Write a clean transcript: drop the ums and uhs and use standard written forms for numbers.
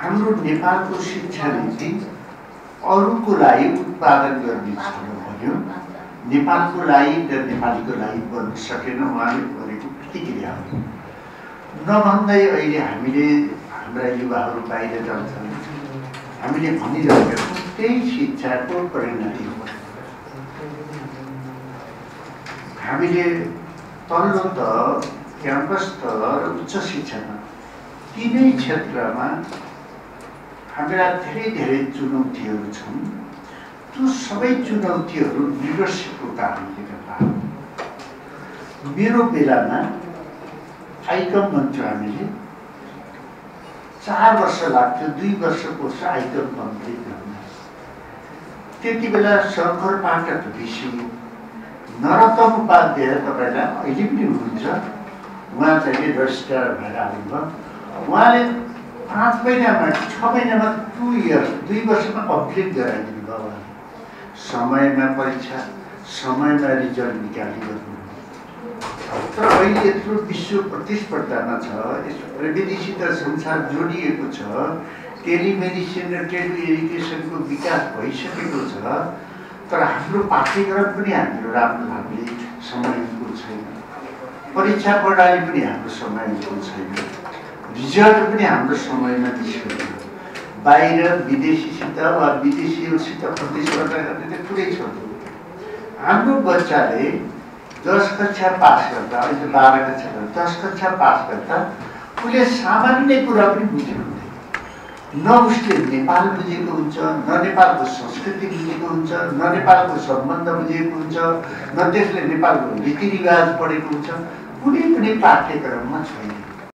हाम्रो नेपालको शिक्षा नीति अरूको लागि उत्पादन गर्ने छ भन्यो, नेपालको लागि र नेपालीको लागि बन्न सकेन। उहाँले गरेको प्रतिक्रिया हो। नभन्दै अहिले हामीले हाम्रा युवाहरू बाहिर जान्छन्, हामीले भनिरहेका छौँ त्यही शिक्षाको परिणति हो। हामीले तल्लो तह, क्याम्पस तह र उच्च शिक्षामा तीनै क्षेत्रमा हाम्रा धेरै चुनौतीहरू छन्। त्यो सबै चुनौतीहरू लिडरसिपको कारणले गर्दा हो। मेरो बेलामा आइकम भन्छौँ हामीले, 4 वर्ष लाग्थ्यो, 2 वर्षपछि आइकम कम्प्लिट गर्न। त्यति बेला शङ्कर पाठक ऋषि नरोत्तम उपाध्याय तपाईँलाई अहिले पनि हुनुहुन्छ, उहाँ चाहिँ रजिस्ट्रार भएर आउनुभयो। उहाँले 5 महिनामा 6 महिनामा 2 वर्षमा कम्प्लिट गराइदिनु भयो। उहाँले समयमा परीक्षा, समयमा रिजल्ट निकाली गर्नु। तर अहिले यत्रो विश्व प्रतिस्पर्धामा छ, विदेशित संसार जोडिएको छ, टेलिमेडिसिन र टेलिएजुकेसनको विकास भइसकेको छ। तर हाम्रो पाठ्यक्रम पनि हाम्रो राम्रो हामीले समयको छैन, परीक्षा प्रणाली पनि हाम्रो समयको छैन, रिजल्ट पनि हाम्रो समयमा निस्कँदैन। बाहिर विदेशीसित वा विदेशीहरूसित प्रतिस्पर्धा गर्ने त कुरै छोड्नु। हाम्रो बच्चाले 10 कक्षा पास गर्दा, अहिले 12 कक्षा गर्दा, 10 कक्षा पास गर्दा उसले सामान्य कुरा पनि बुझेको हुँदैन। न उसले नेपाल बुझेको हुन्छ, न नेपालको संस्कृति बुझेको हुन्छ, न नेपालको सम्बन्ध बुझेको हुन्छ, न त्यसले नेपालको रीतिरिवाज पढेको हुन्छ। कुनै पनि पाठ्यक्रममा छैन।